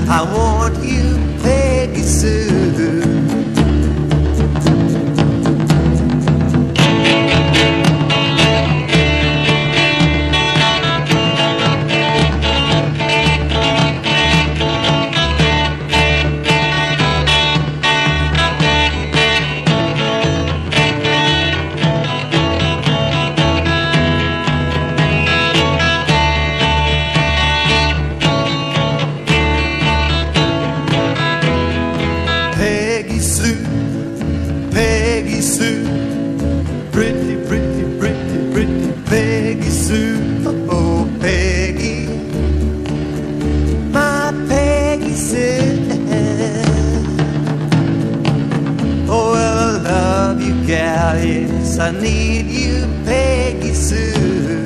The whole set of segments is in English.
I want you, Peggy Sue. Peggy Sue, Peggy Sue, pretty, pretty, pretty, pretty Peggy Sue. Oh, Peggy, my Peggy Sue. Oh, well, I love you, gal, yes, I need you, Peggy Sue.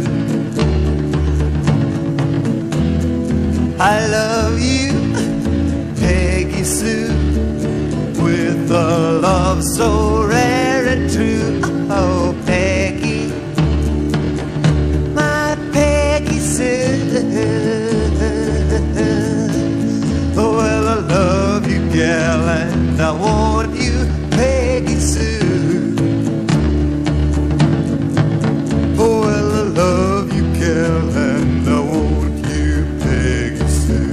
I love you, Peggy Sue, with a love so rare and true. Oh, Peggy, my Peggy Sue. Oh, well, I love you, gal, and I want you, Peggy Sue. Oh, well, I love you, gal, and I want you, Peggy Sue.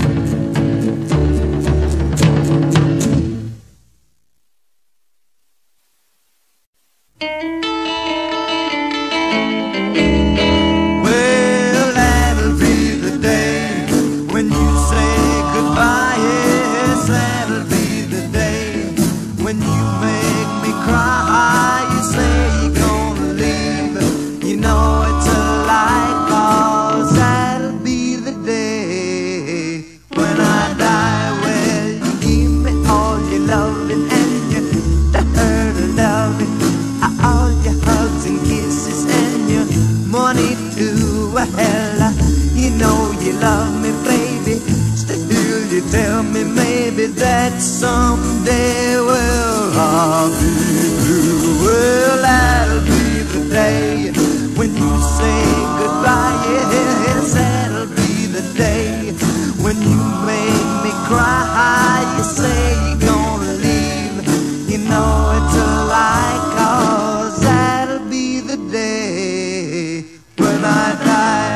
Well, that'll be the day when you say goodbye. Yes, that'll be the day when you make me cry. You say you're gonna leave, you know it's a lie, 'cause that'll be the day when I die. Well, you give me all your loving and your hurt loving, all your hugs and kisses and your money too. Well, you know you love me, baby. Still you tell me maybe that someday, well, I'll be blue. Well, that'll be the day when you say goodbye. Yes, that'll be the day when you make me cry. You say you're gonna leave, you know it's a lie, 'cause that'll be the day when I die.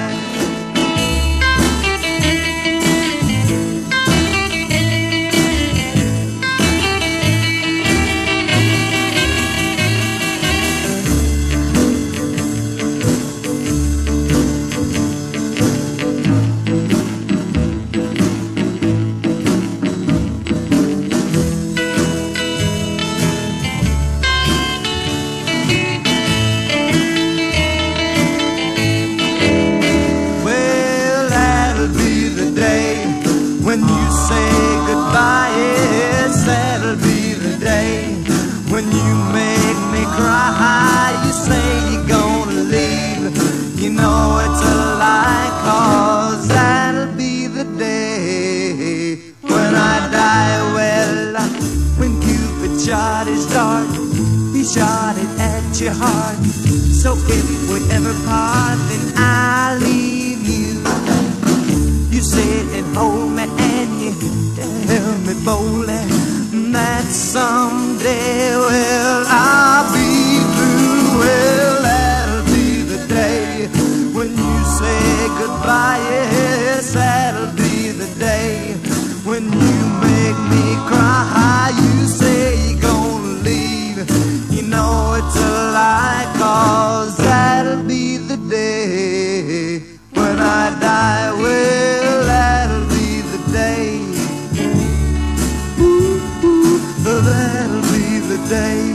Well, that'll be the day when you say goodbye. Yes, that'll be the day when you make me cry. You say you're gonna leave, you know it's a lie, 'cause that'll be the day when I die. Well, when Cupid shot his dart, he shot it at your heart. So if we ever part, then I'll leave you. You sit and hold me and you tell me boldly that someday, well, I'll be through. Well, that'll be the day when you say goodbye. Yes, that'll be the day when you make me cry. You say you're gonna leave, you know it's a lie, 'cause that'll be the day when I die. Well, that'll be the day. Ooh, ooh, that'll be the day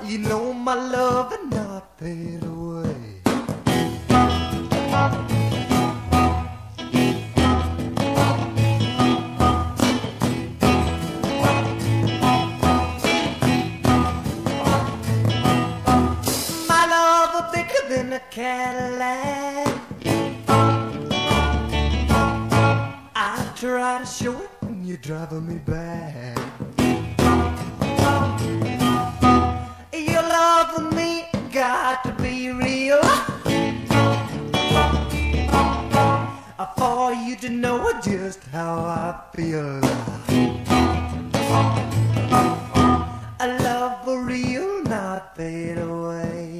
You know my love will not fade away. My love will bigger than a Cadillac. I try to show it when you're driving me back. Your love for me got to be real, for you to know just how I feel. A love for real, not fade away.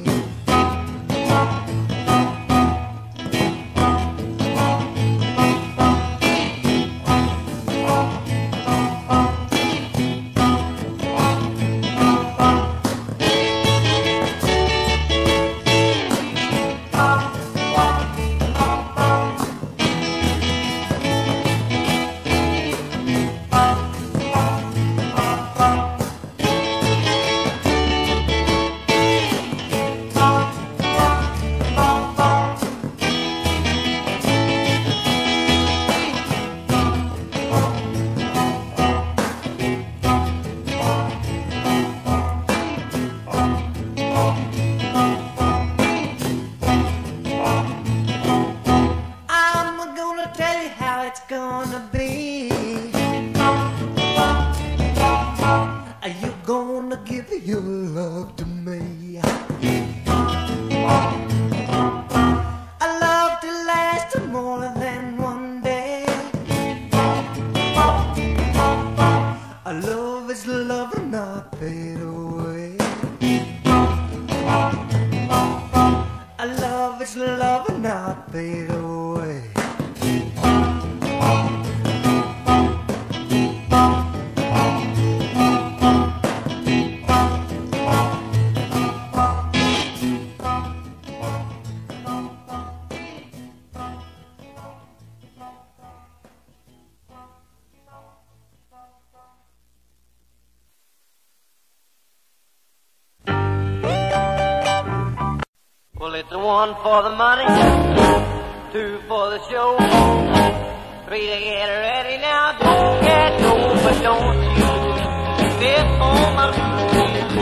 Well, it's one for the money, two for the show, three to get ready now. Don't get no, but don't you step on my feet.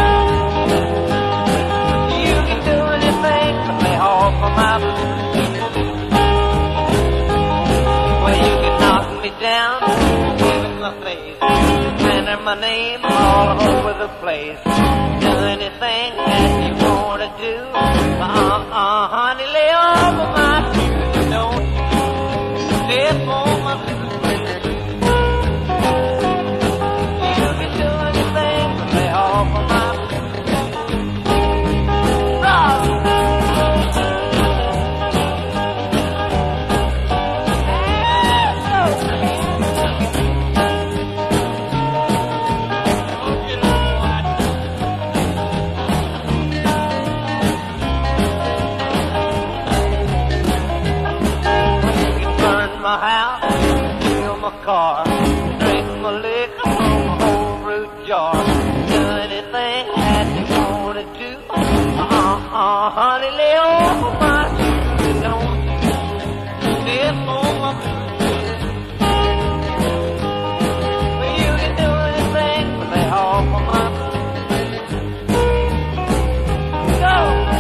You can do anything but lay off of my boots. Well, you can knock me down, give it my face, enter my name all over the place. Do anything that you want to do. Honey, lay off of my shoes. Don't step on my feet. You can do anything but lay off of my my house, fill my car, drink my liquor from a whole root jar. Do anything that you wanna do. Honey, lay off of my shoes. Don't step on my feet. Well, you can do anything but lay off of my feet. Go!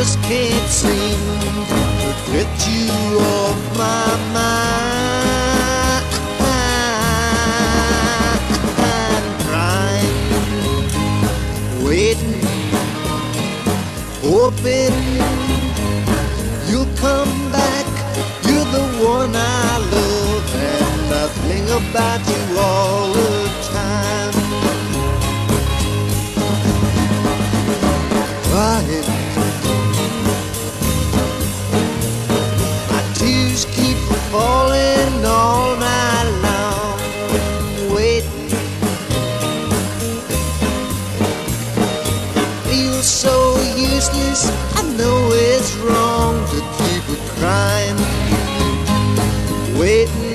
just can't seem to get you off my mind. I'm crying, waiting, hoping you'll come back. You're the one I love, and I think about you all the time. Crying, my tears keep falling all night long, waiting. Feels so useless, I know it's wrong to keep it crying, waiting,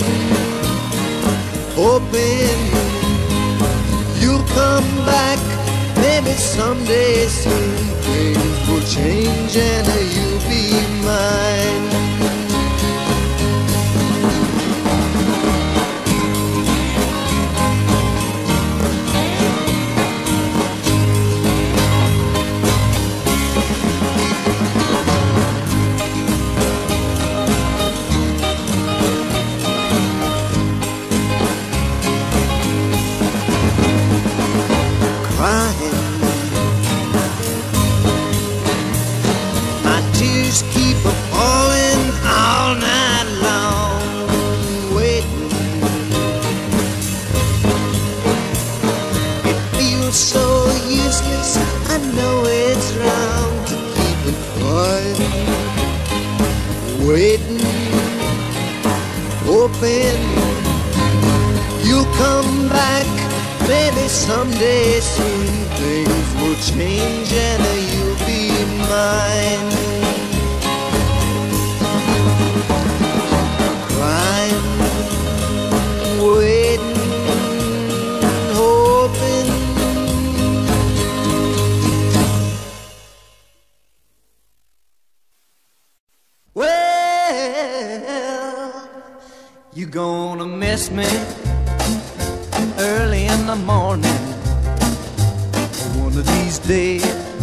hoping you'll come back. Maybe someday soon things will change and you'll be mine. Crying, my tears keep falling all night long, waiting. It feels so useless, I know it's wrong to keep it going, waiting, hoping you'll come back. Maybe someday soon things will change and you'll be mine. Crying, waiting, hoping. Well, you gonna miss me early in the morning, one of these days.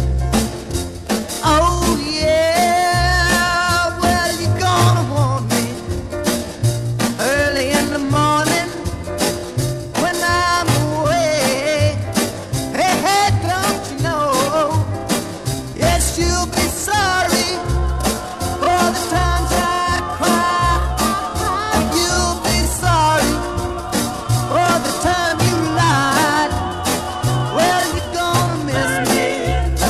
Oh yeah, well you're gonna want me early in the morning when I'm away. Hey, hey, don't you know, yes you'll be sorry for the times I cry. You'll be sorry for the time you lied. Well, you're gonna miss me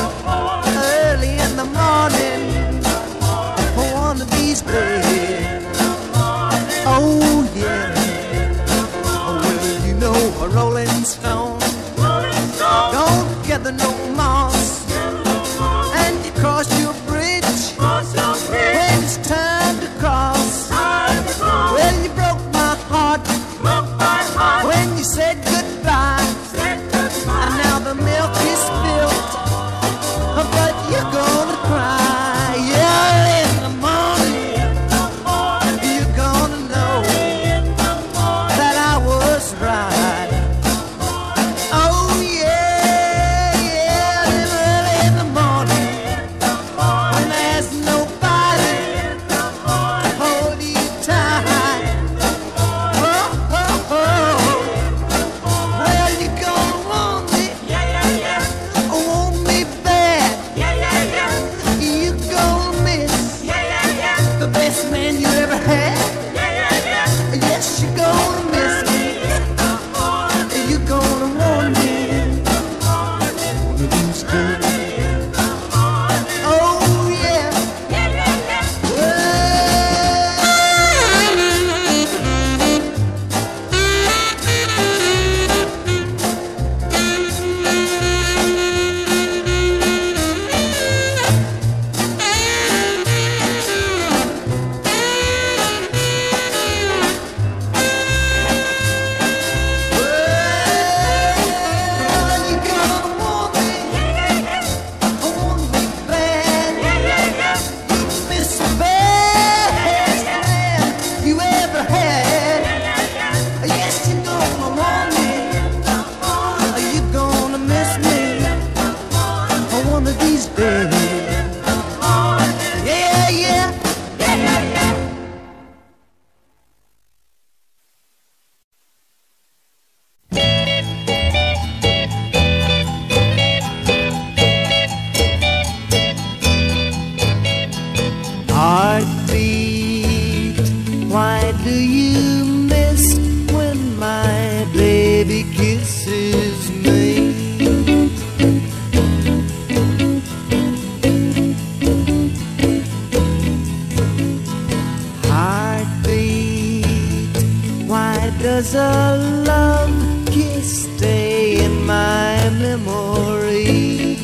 does a love kiss stay in my memory?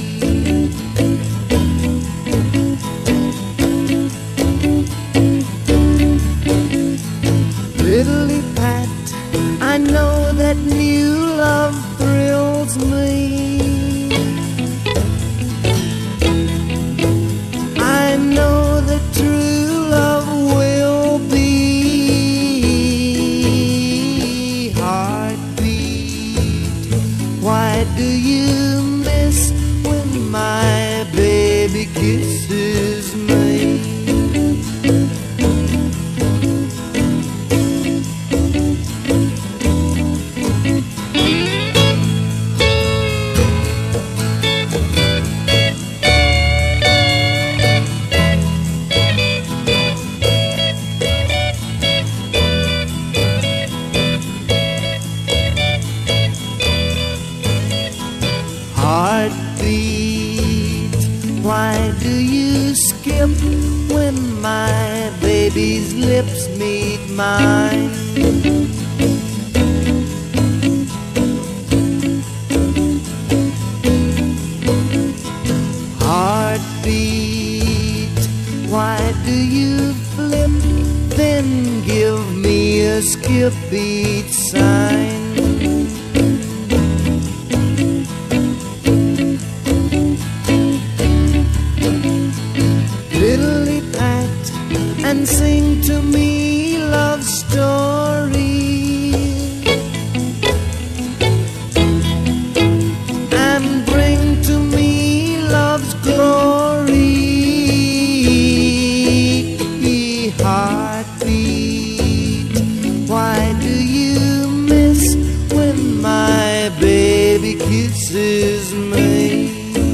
Lily Pat, I know that new love thrills me. I know that true love will be. Heartbeat, why do you miss when my baby kisses me? Heartbeat, why do you skip when my baby's lips meet mine? Heartbeat, why do you flip, then give me a skip beat sign? Lily Pat, and sing to me love stories, and bring to me love's glory. Heartbeat, why do you miss when my baby kisses me?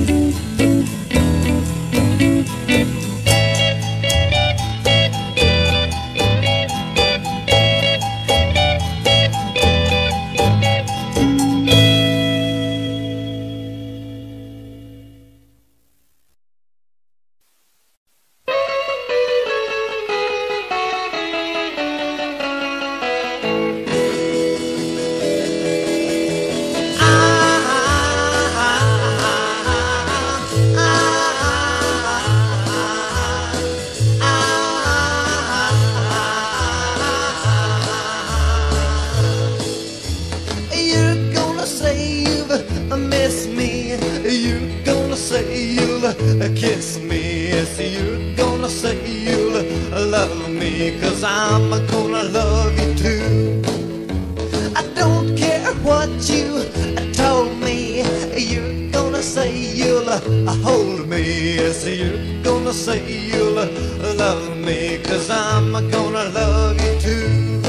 Miss me, you're gonna say you'll kiss me. Yes, you're gonna say you'll love me, 'cause I'm gonna love you too. I don't care what you told me, you're gonna say you'll hold me. Yes, you're gonna say you'll love me, 'cause I'm gonna love you too.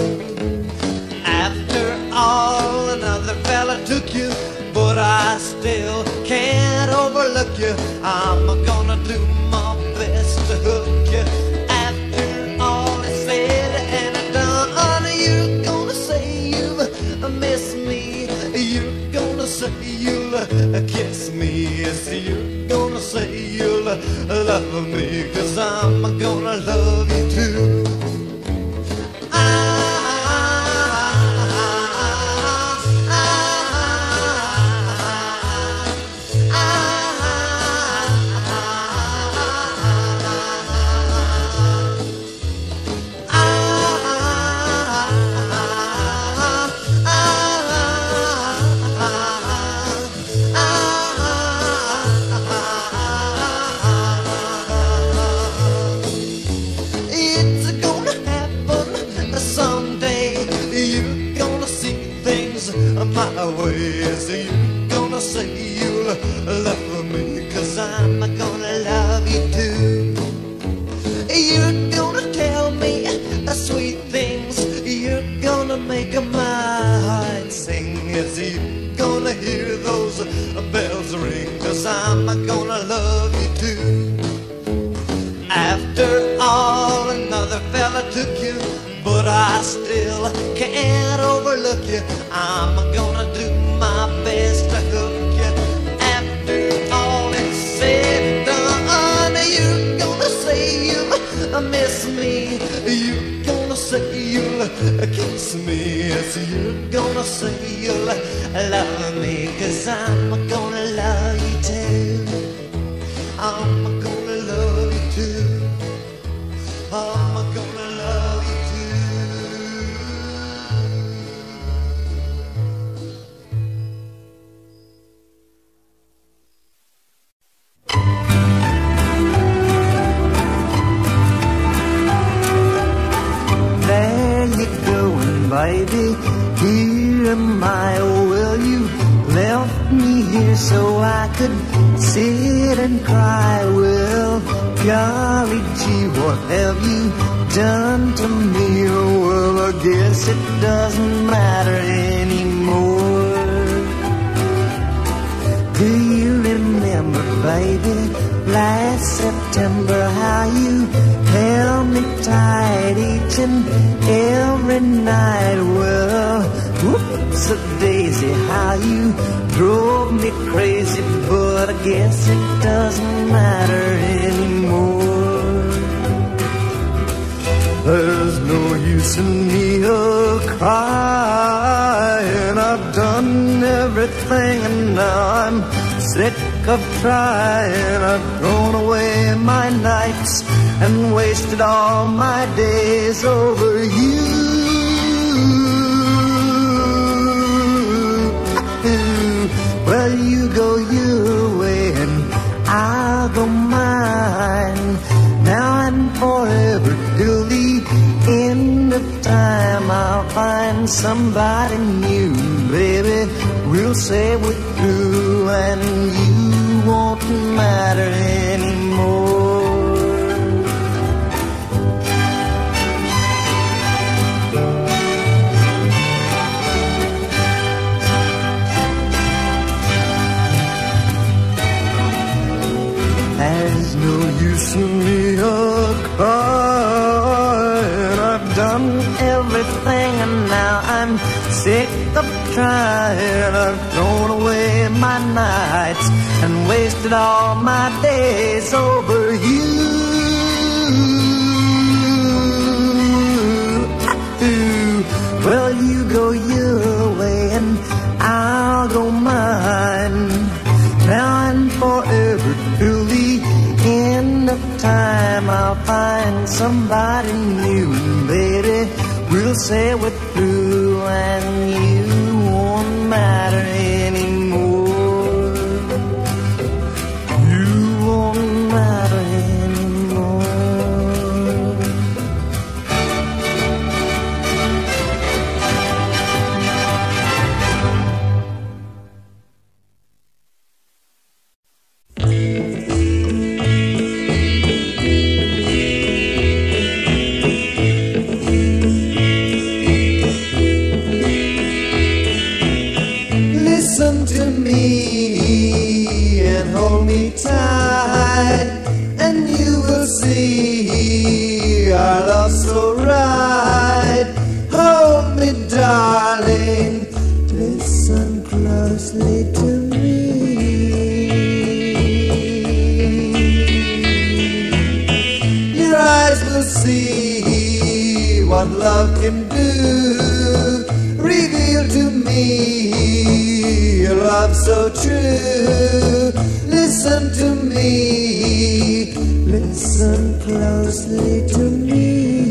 After all, another fella took you, but I still can't overlook you. I'm gonna do my best to hook you. After all is said and done, you're gonna say you miss me. You're gonna say you'll kiss me. Yes, you're gonna say you'll love me, 'cause I'm gonna love you too. My way, so you're gonna say you'll love me, 'cause I'm gonna love you too. You're gonna tell me sweet things, you're gonna make my heart sing. Yes, you're gonna hear those bells ring, 'cause I'm gonna love you too. After all, another fella took you, but I still can't overlook you. I'm gonna do my best to hook you. After all is said and done, you're gonna say you miss me. You're gonna say you'll Kiss me as you're gonna say you'll love me, 'cause I'm gonna love you too. I'm gonna love you too. I'm gonna love you too. There you going, baby, here am I. Oh, well, you left me here so I could sit and cry. Well, golly gee, what have you done to me? Oh, well, I guess it doesn't matter anymore. Do you remember, baby, last September, how you held me tight each and every night? Well, whoops-a-daisy, how you drove me crazy, but I guess it doesn't matter anymore. There's no use in me crying. I've done everything and now I'm sick of trying. I've thrown away my nights and wasted all my days over you. Well, you go your way and I'll go mine, now and forever till the end of time. I'll find somebody new, baby, we'll say we're through, and you won't matter anymore. There's no use in me crying. I've done everything and now I'm sick of trying. I've thrown away my nights and wasted all my days over you. Well, you go your way and I'll go mine, now and forever till the end of time. I'll find somebody new, baby, we'll say we're through, and you won't matter anymore. You won't matter anymore. Listen to me and hold me tight, and you will see our love so right. Hold me, darling, listen closely to me. Your eyes will see what love can do. Reveal to me your love so true. Listen to me, listen closely to me.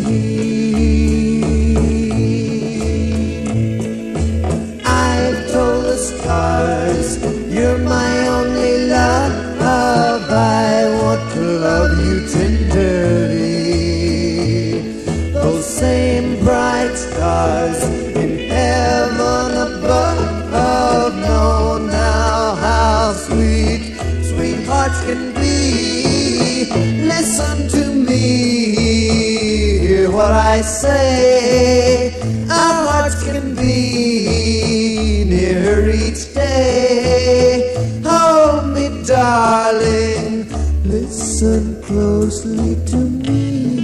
I've told the stars you're my only love. I want to love you tenderly. Those same bright stars in heaven above know now how sweet, sweet hearts can be. Listen to me, hear what I say. Our hearts can be near each day. Hold me, darling, listen closely to me.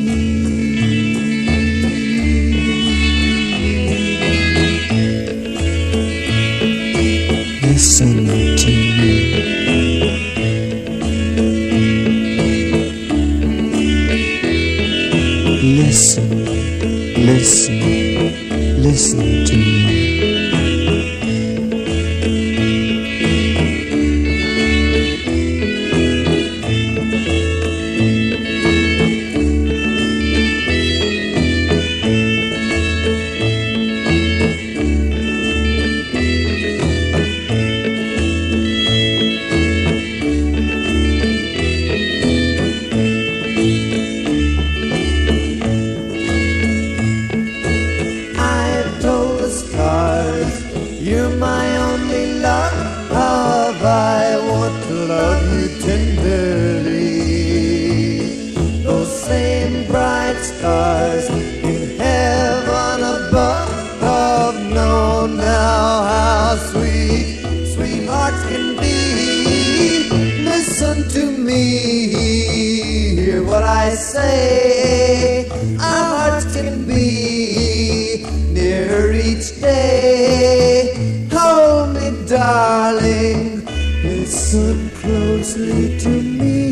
Listen to me. Listen, listen. know now how sweet sweethearts can be. Listen to me, hear what I say. Our hearts can be nearer each day. Hold me, darling, listen closely to me.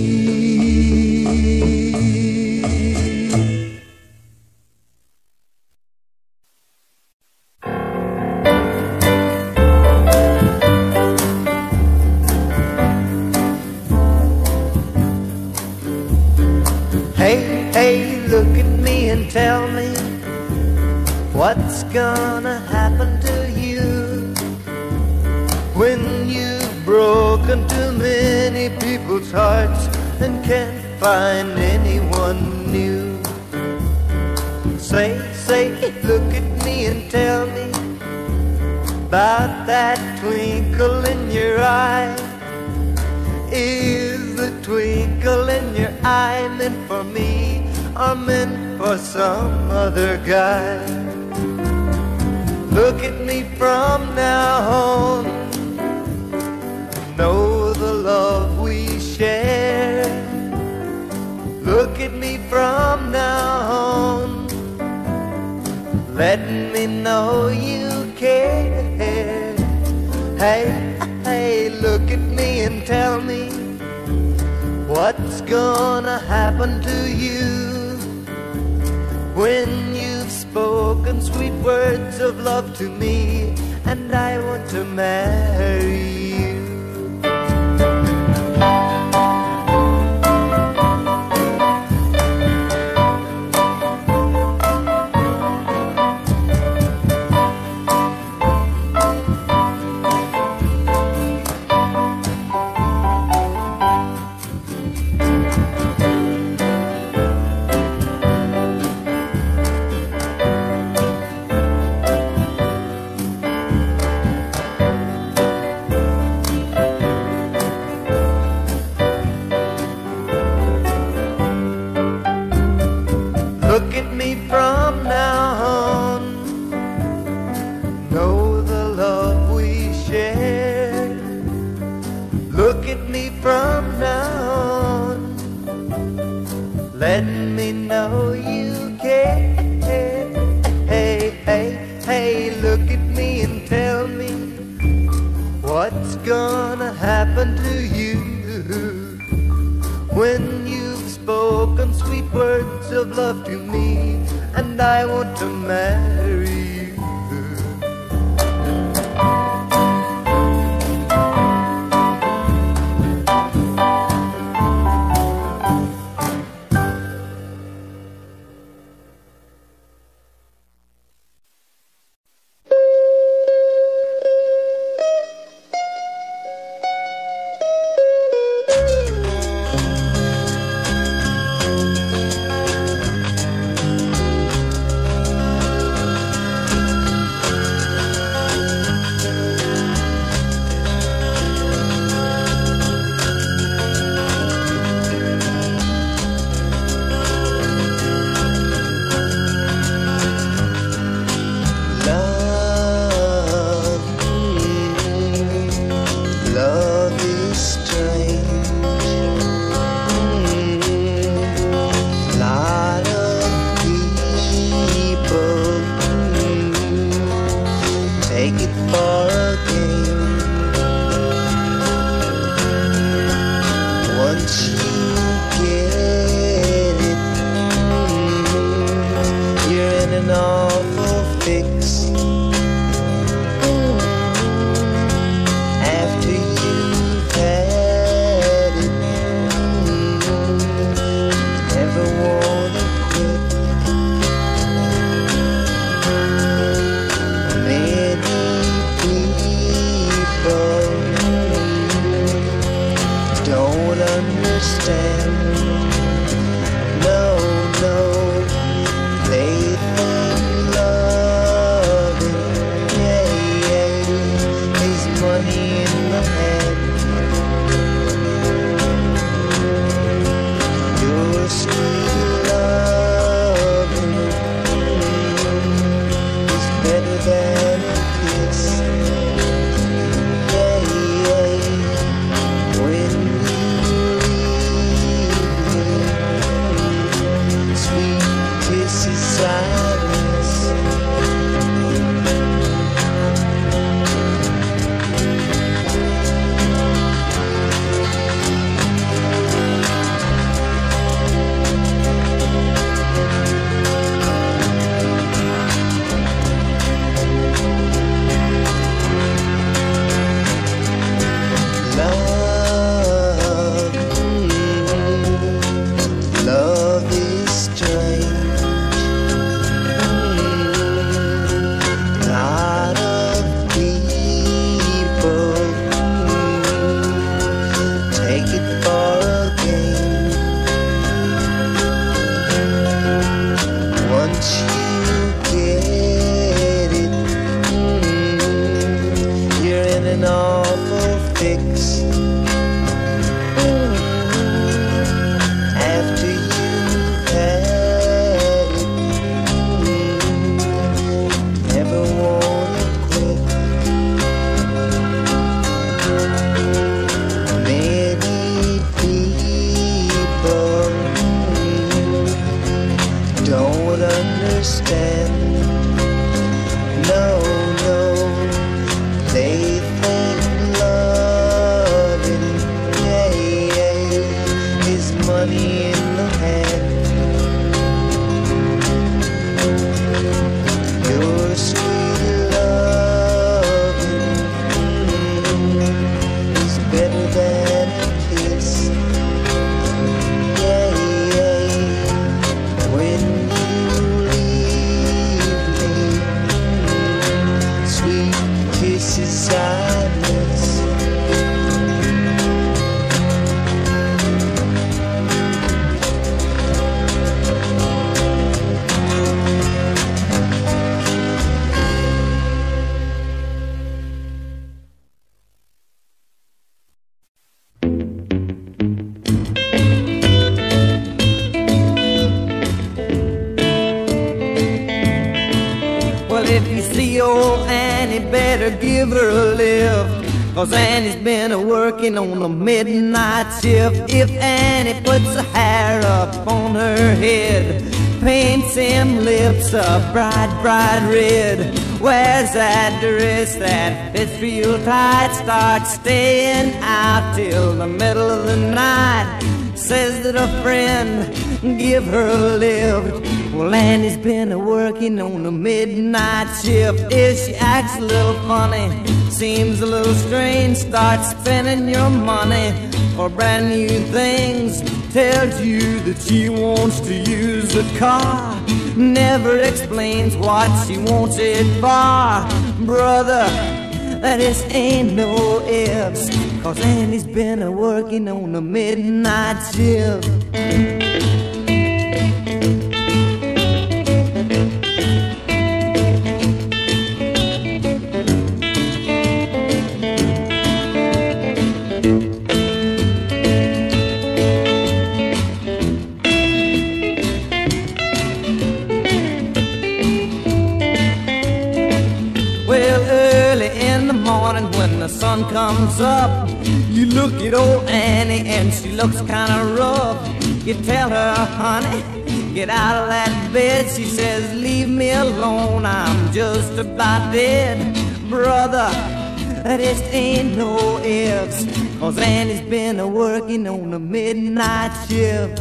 Hey, hey, look at me and tell me what's gonna happen to you when you've broken too many people's hearts and can't find anyone new. Say, look at me and tell me about that twinkle in your eye. Is the twinkle in your eye meant for me or meant for some other guy? Look at me from now on, know the love we share. Look at me from now on, let me know you care. Hey, look at me and tell me what's gonna happen to you when you've spoken sweet words of love to me and I want to marry you. Look at me from now on, know the love we share. Look at me from now on, let me know you care. Hey, look at me and tell me what's gonna happen to you when you've spoken sweet words of love to me and I want to marry you. Better than she's sightless. If you see old Annie, better give her a lift, 'cause Annie's been a-working on the midnight shift. If Annie puts her hair up on her head, paints them lips a bright, bright red, wears that dress that fits real tight, starts staying out till the middle of the night, says that a friend give her a lift. Well, Annie's been a-working on the midnight shift. If she acts a little funny, seems a little strange, starts spending your money for brand new things, tells you that she wants to use the car, never explains what she wants it for. Brother, that just ain't no ifs, 'cause Annie's been a-working on the midnight shift. When the sun comes up, you look at old Annie and she looks kinda rough. You tell her, honey, get out of that bed. She says, leave me alone, I'm just about dead. Brother, that just ain't no ifs, 'cause Annie's been a-working on the midnight shift.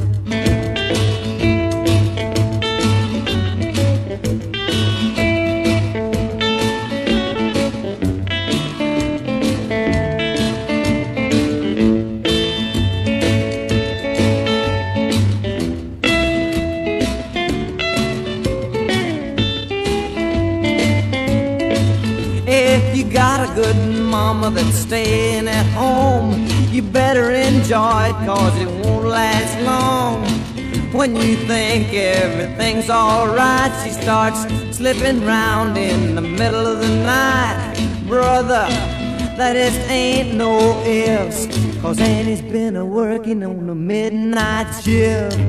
Got a good mama that's staying at home, you better enjoy it, 'cause it won't last long. When you think everything's alright, she starts slipping round in the middle of the night. Brother, that just ain't no ifs, 'cause Annie's been a-working on the midnight shift.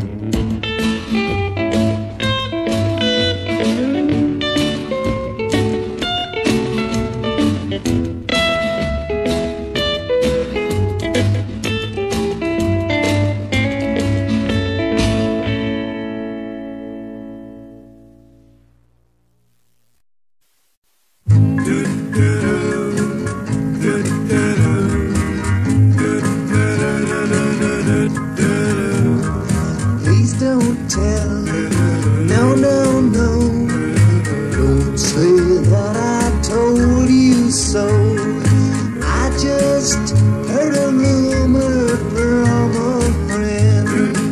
Please don't tell, no, no, no, don't say that I told you so. I just heard a rumor from a friend.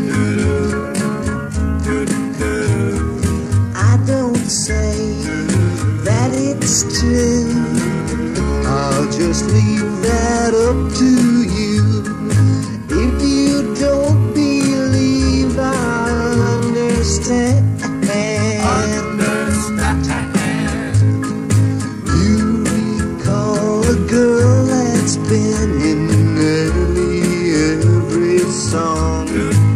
I don't say that it's true, I'll just leave that up to you. If you don't believe, I understand. You recall a girl that's been in nearly every song.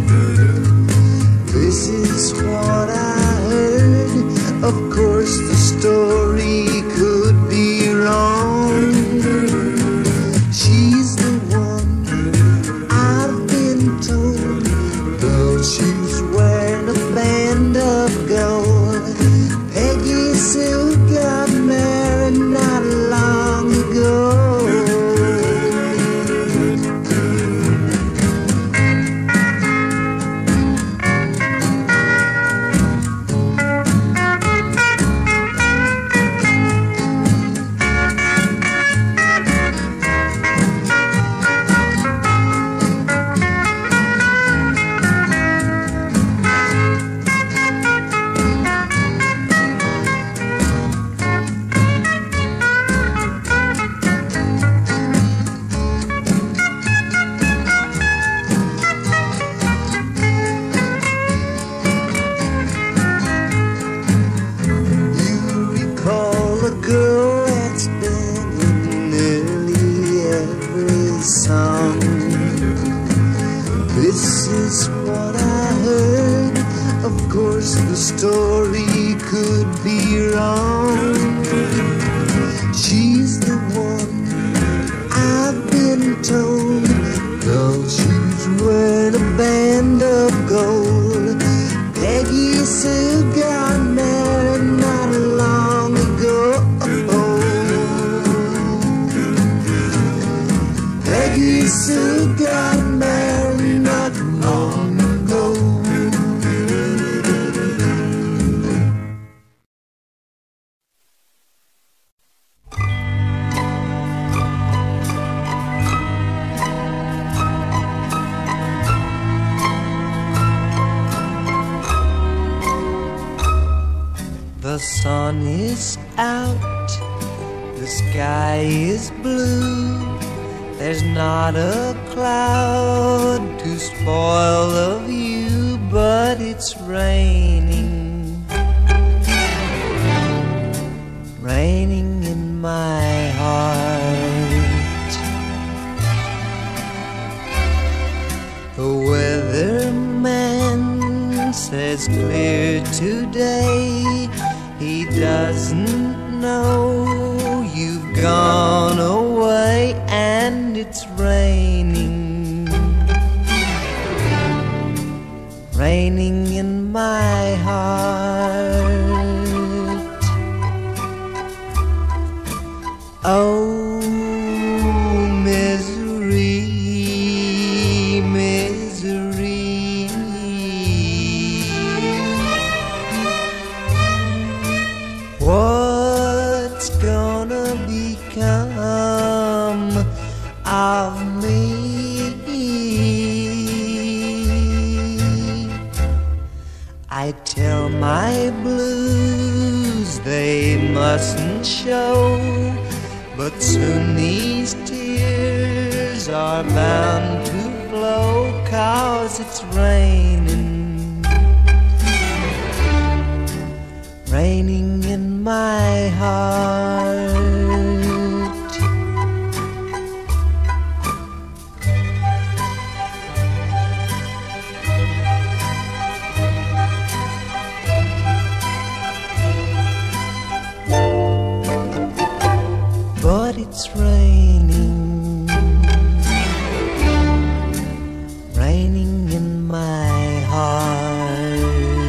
This is what I heard. Of course the story could be wrong. She's the one I've been told, though she's wearing a band of gold. Peggy Sue got married not long ago. Lisa got married not long ago. The sun is out, the sky is blue. There's not a cloud to spoil the view, but it's raining, raining in my heart. The weatherman says clear today. He doesn't know you've gone away, and it's raining, raining in my heart. Oh, misery, misery. What's gonna become of me? I tell my blues they mustn't show, but soon these tears are bound to flow, 'cause it's raining, raining in my heart. But it's raining, raining in my heart.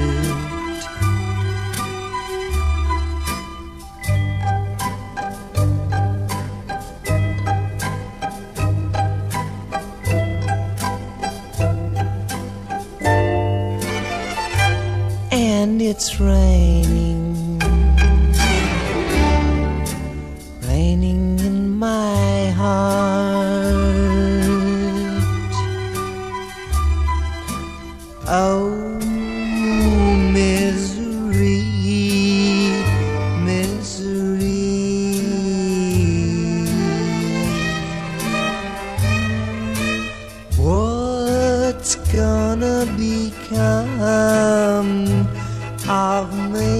And it's raining, raining in my heart. Oh, misery, misery. What's gonna become of me?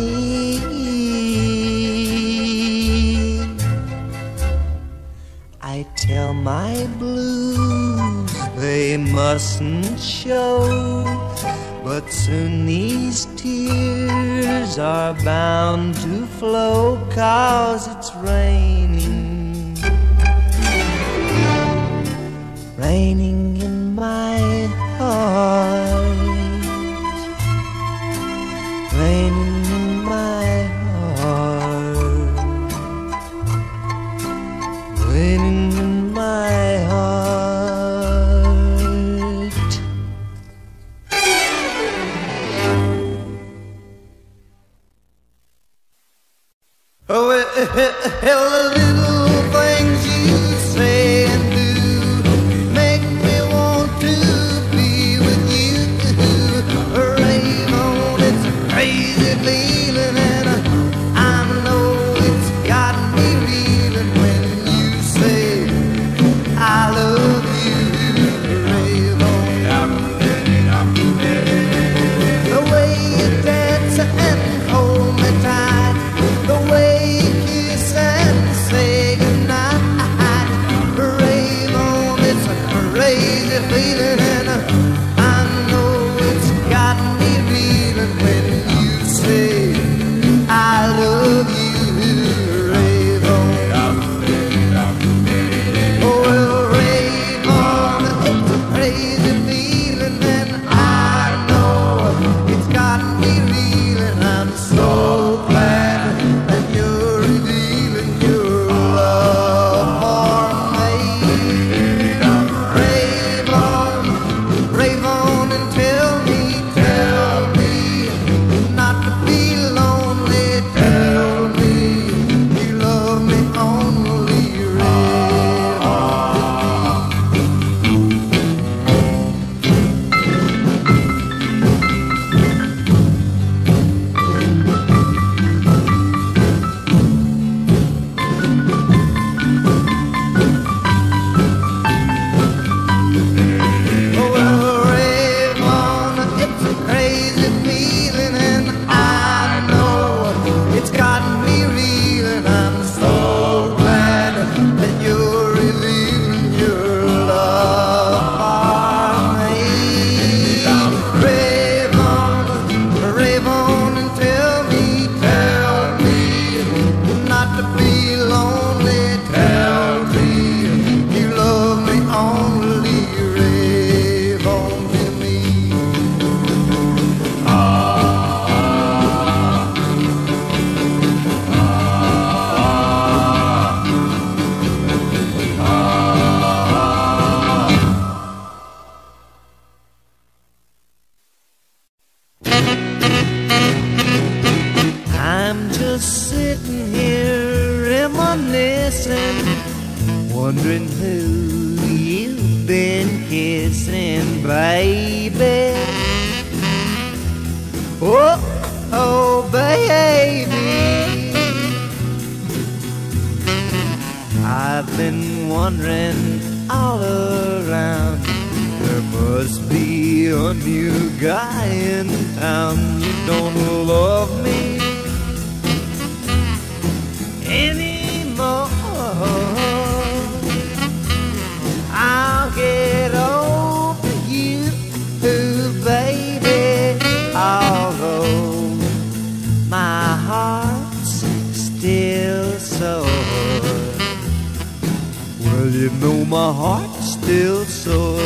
I tell my blues they mustn't show, but soon these tears are bound to flow, 'cause it's raining, raining in my heart, raining in my heart, raining in my heart. Oh, well, the little things you say and do make me want to be with you. Rain on, it's a crazy feeling, and I know it's got me reeling when you say I love you. Rain on, the way you dance and hold me tight, the way you kiss and say reminiscing, wondering who you've been kissing, baby. Oh, oh, baby, I've been wondering all around. There must be a new guy in town. You don't love me anymore. I'll get over you, baby, although my heart's still sore. Well, you know my heart's still sore.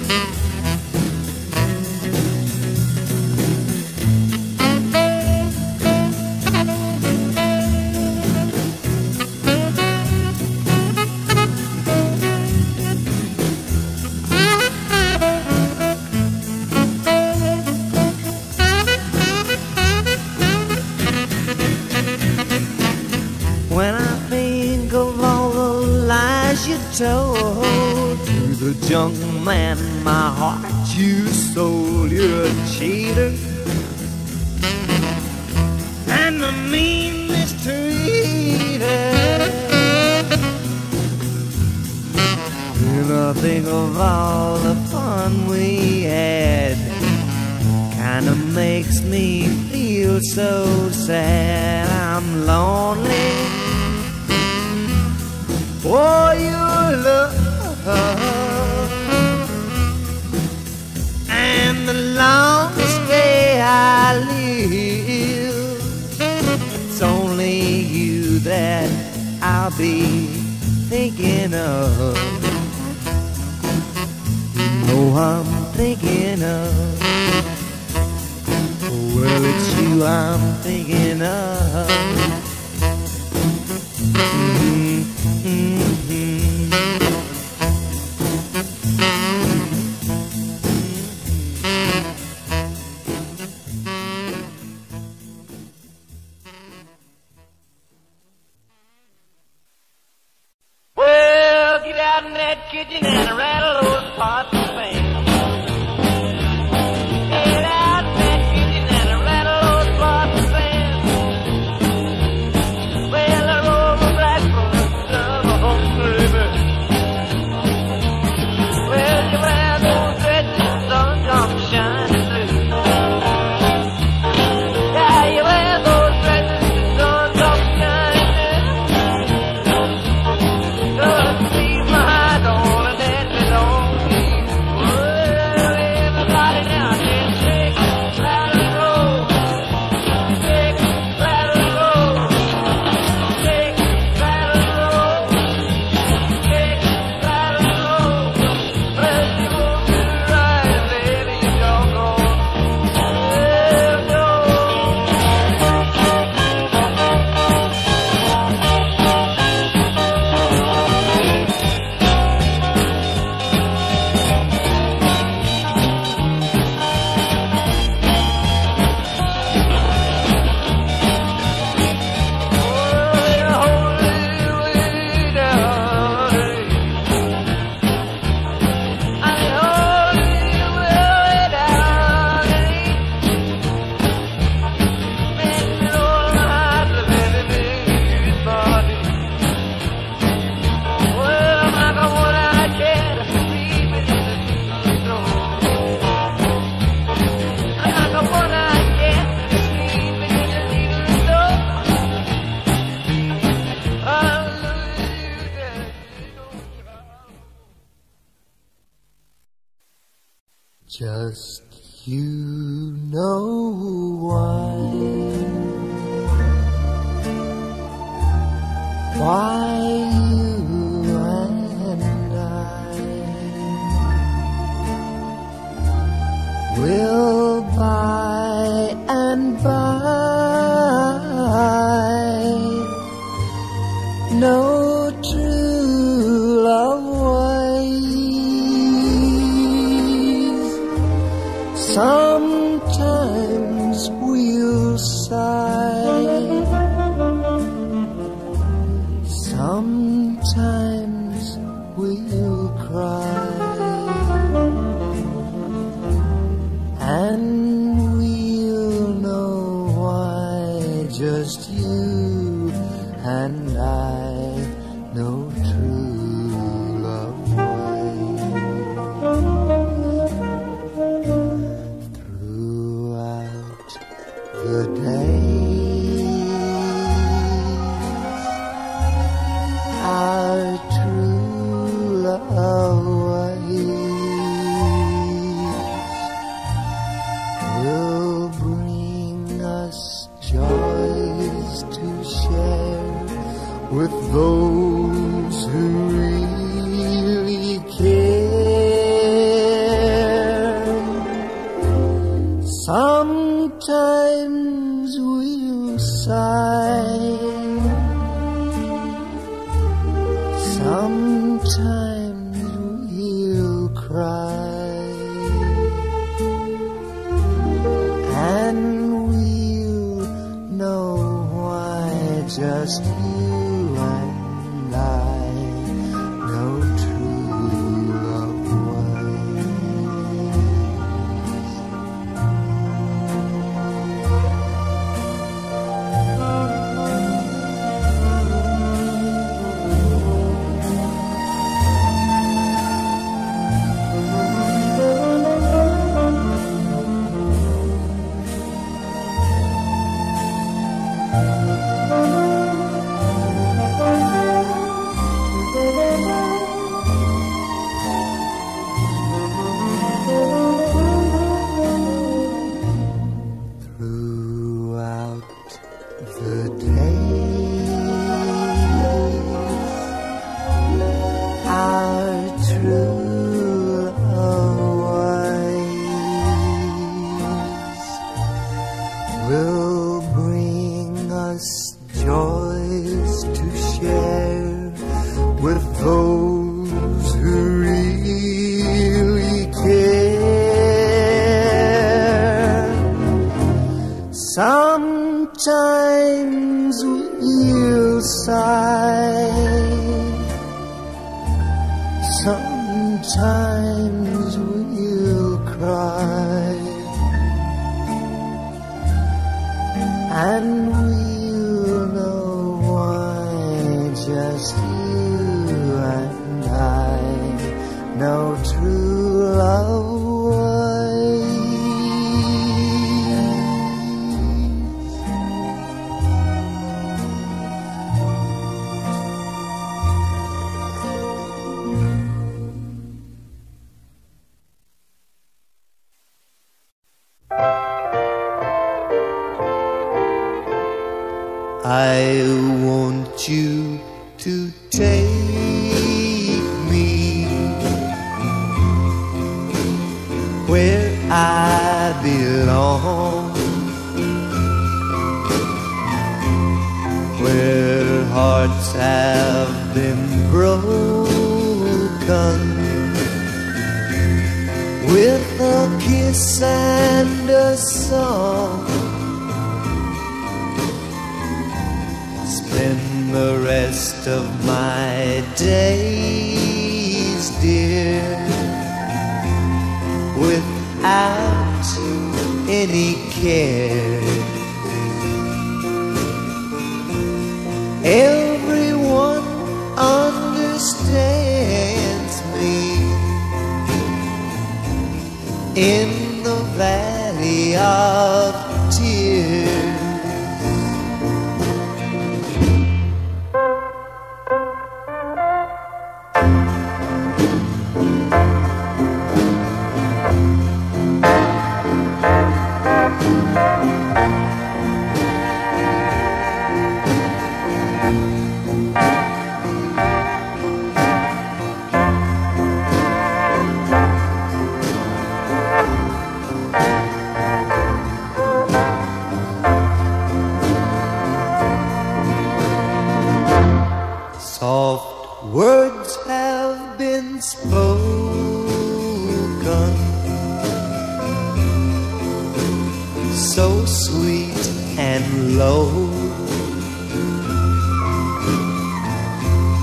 When I think of all the lies you told to the junk man, my heart you sold. You're a cheater and a mean mistreater. And I think of all the fun we had, kinda makes me feel so sad. I'm lonely for your love, and the longest day I live, it's only you that I'll be thinking of. You know I'm thinking of. Well, it's you I'm thinking of. Well, get out in that kitchen and rattle those pots and pans. Get out in that kitchen and rattle those pots and pans. Well, I roll my black from the home, baby. Well, you wear those dresses, sun come shining blue. Yeah, you wear those dresses, sun come shining blue. Just leave my eyes on and let me alone. Well, everybody now can shake, rattle and roll. Shake, rattle and roll. Shake, rattle and roll. Shake, rattle and roll. Well, you won't do right, baby, you don't go. Well, no. Just you know why you and I will by and by know true love ways. Sometimes we'll sigh, Sometimes we'll cry, and we'll know why. Just you and I know true love ways. Throughout the day, our true love ways will bring us joys to share with those who really care. Sometimes we'll sigh, sometimes we'll cry, and we'll know why. Just you and I know true love Sometimes we'll sigh, sometimes we'll cry, and we'll know why. Just you and I know true love. I want you to take me where I belong, where hearts have been broken, with a kiss and a song. Spend the rest of my days, dear, without any care. Everyone understands me in the valley of tears. Soft words have been spoken, so sweet and low,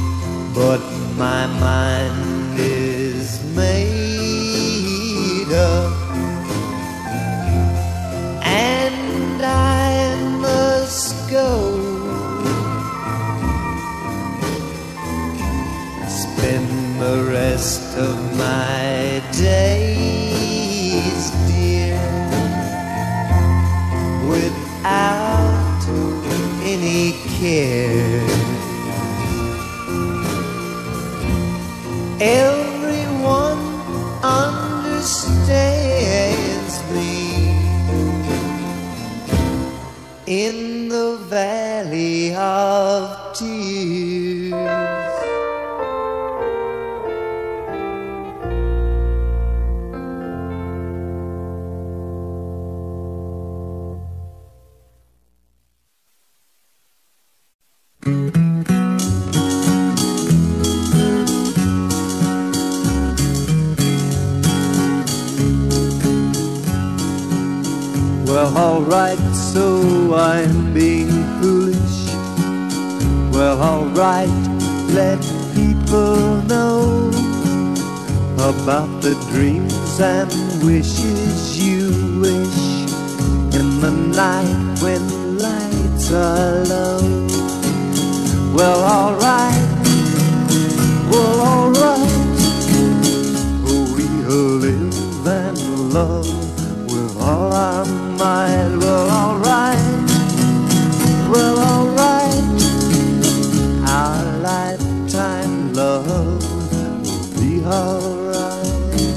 but my mind is made up, and I must go. Spend the rest of my days, dear, without any care. Everyone understands me in the valley of tears. Well, alright, so I'm being foolish. Well, alright, let people know about the dreams and wishes you wish in the night when lights are low. Well, alright, well, alright, we'll live and love with all our might. Well, alright, well, alright, our lifetime love will be alright.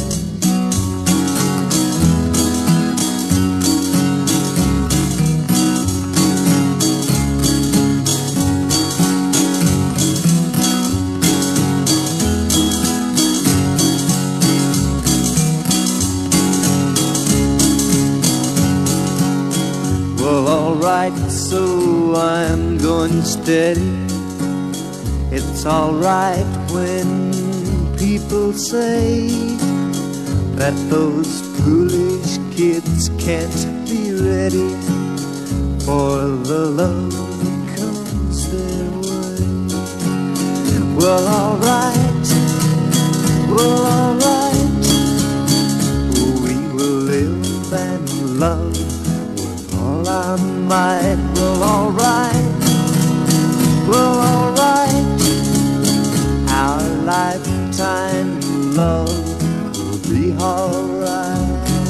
Well, alright, so I'm going steady. It's alright when people say that those foolish kids can't be ready for the love that comes their way. Well, alright, well, alright, we will live and love all our might. Well, alright, well, alright, our lifetime love will be alright.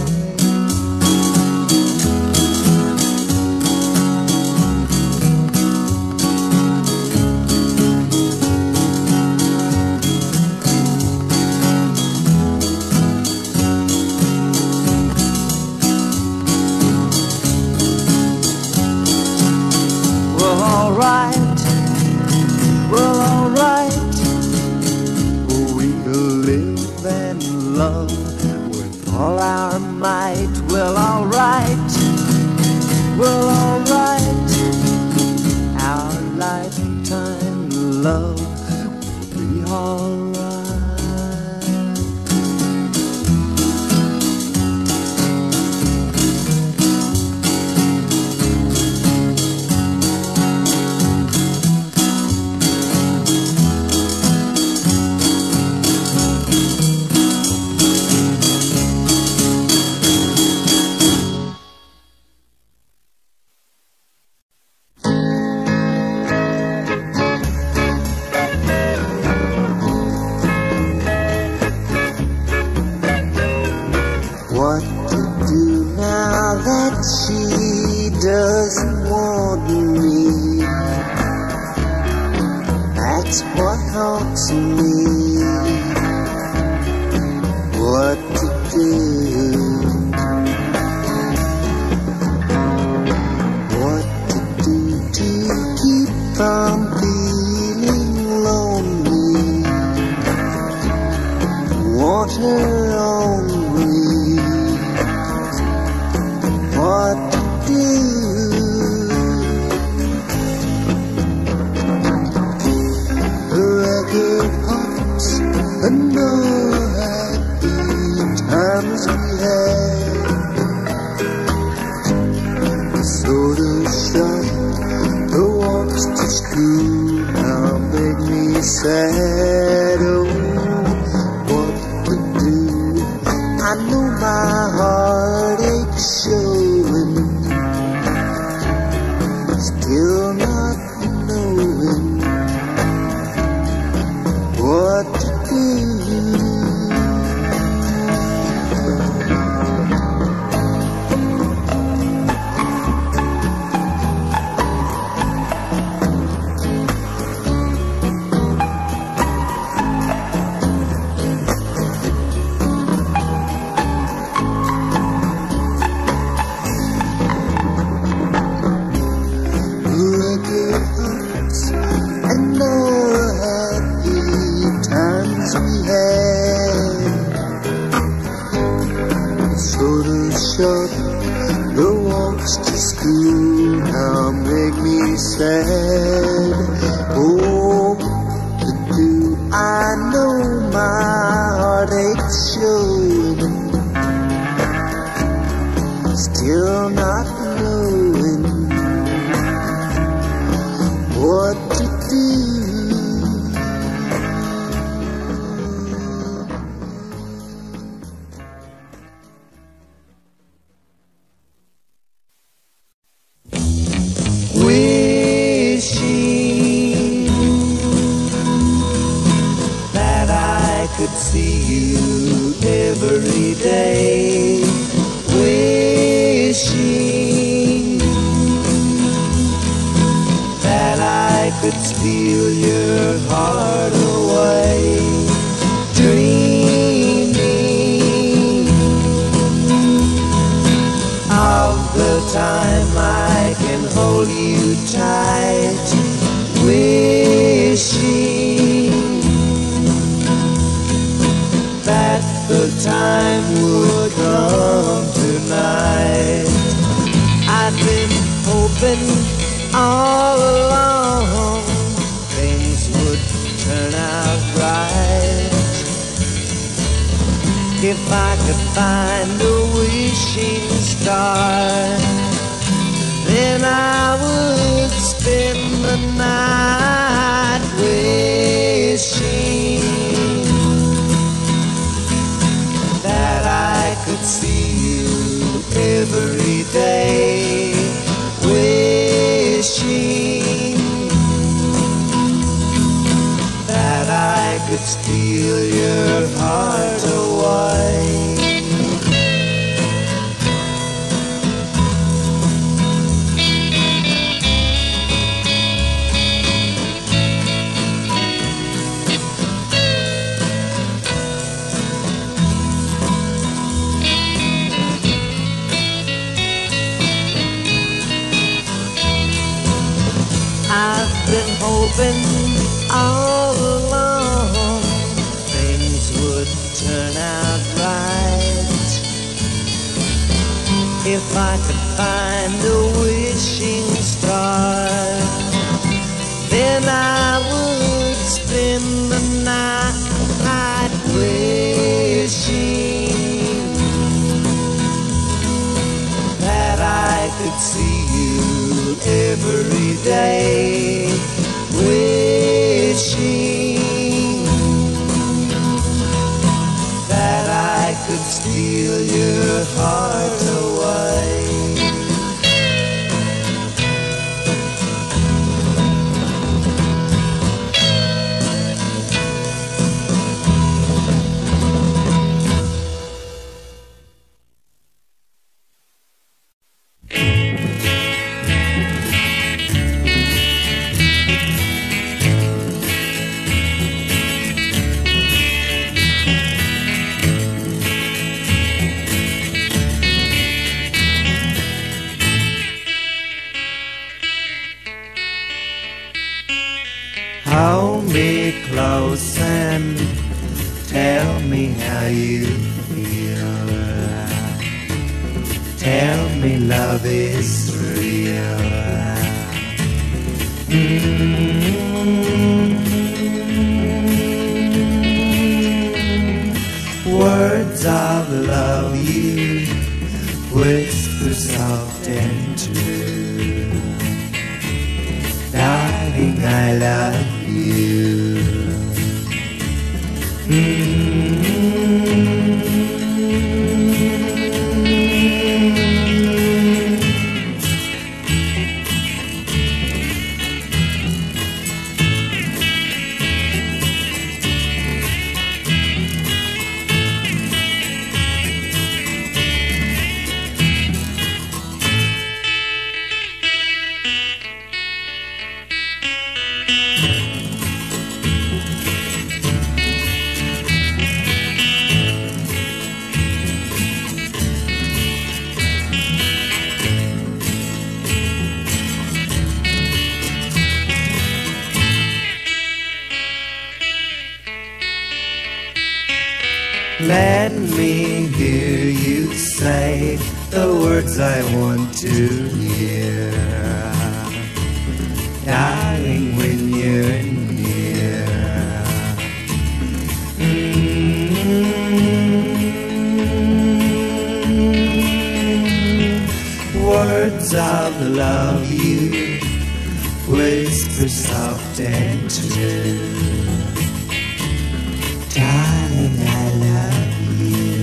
Well, alright, well, alright, we'll live and love with all our might. Well, alright, well, alright, our lifetime love will be alright. What to do now that she doesn't want me? That's what haunts me. What to do? What to do to keep from feeling lonely? Want her only. What to do? The record pops and no happy times sad. Oh, what to do? I know my heart aches showing, still not knowing what to do. The walks to school now make me sad. Oh, to do I know my heart aches showing, still not knowing what to do. See you every day, wishing that I could steal your heart away, dreaming of the time I can hold you tight, wishing that the time would come tonight. I've been hoping all along things would turn out right. If I could find a wishing star, then I would spend the night wishing that I could see you every day, wishing that I could steal your heart away. I've been hoping all along things would turn out right. If I could find a wishing star, then I would spend the night wishing that I could see you every day, wishing that I could steal your heart away. Hold me close and tell me how you feel. Tell me love is real. Words of love you whisper soft and true. Darling, I love you. Let me hear you say the words I want to hear, darling, when you're near. Words of love you whisper soft and true, darling, I love you.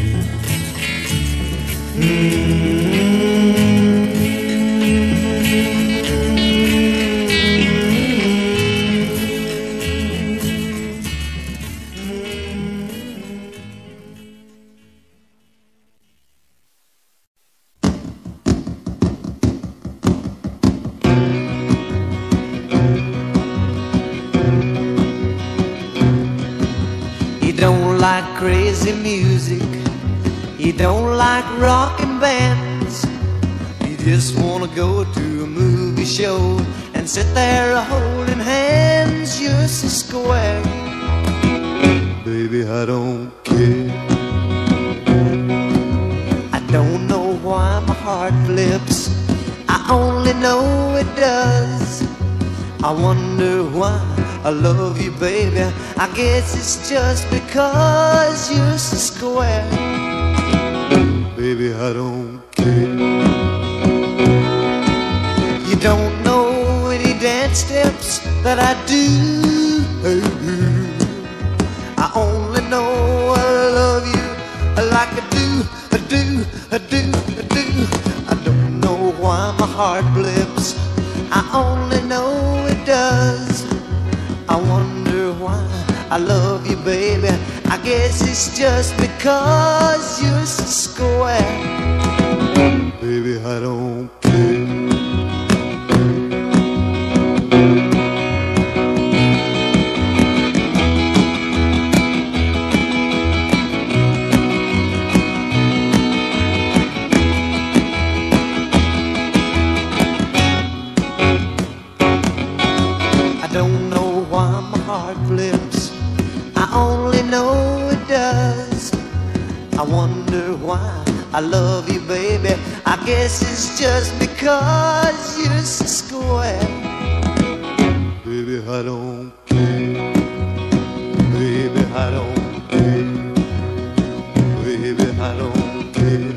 Crazy music, you don't like rockin' bands, you just wanna go to a movie show and sit there holding hands. You're so square, baby, I don't care. I don't know why my heart flips, I only know it does. I wonder why I love you, baby. I guess it's just because you're so square, baby, I don't care. You don't know any dance steps that I do. I only know I love you like I do. I don't know why my heart blips, I only know it does. I wonder why I love you, baby. I guess it's just because you're so square, baby, I don't care. I don't know why my heart flips, I only know it does. I wonder why I love you, baby. I guess it's just because you're so square, baby, I don't care. Baby, I don't care. Baby, I don't care.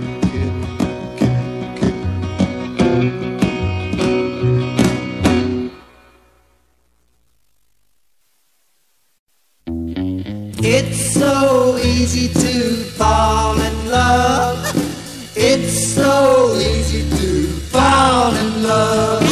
It's so easy to fall in love. It's so easy to fall in love.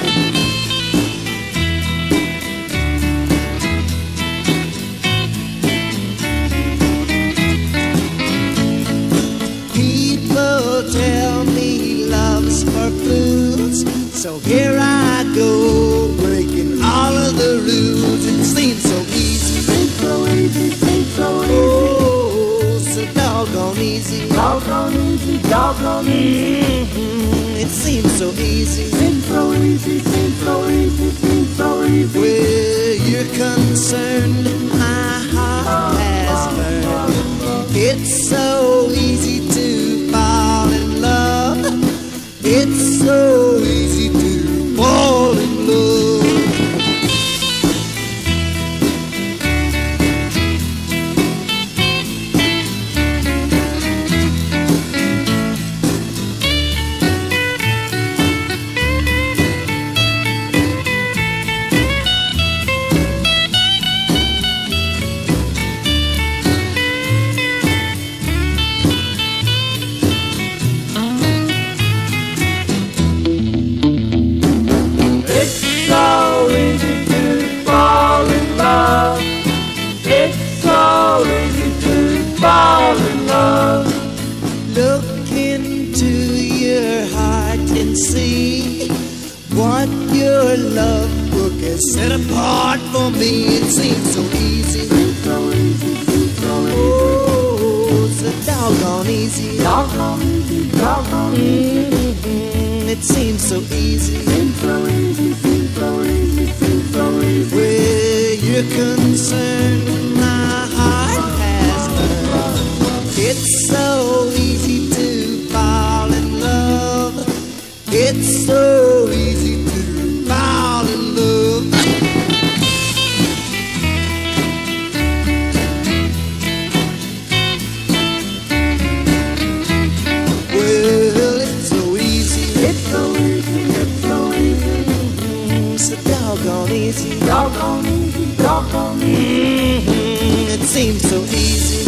People tell me love's for fools, so here I go, breaking all of the rules. It seems so easy, so easy, so easy. Oh, so doggone easy, doggone easy, doggone easy. It seems so easy, so easy, so easy, so easy. Where you're concerned, my heart has learned. It's so easy to fall in love. It's so easy to fall in love. Look into your heart and see what your love book has set apart for me. It seems so easy, so easy, so easy. Oh, so doggone easy, doggone easy, doggone easy. It seems so easy, so easy, so easy, so easy. Where you're concerned, my heart has learned. It's so easy to fall in love. It's so easy to fall in love. Well, it's so easy. It's so easy. It's so easy. So doggone easy. Doggone easy. Doggone easy. It seems so easy.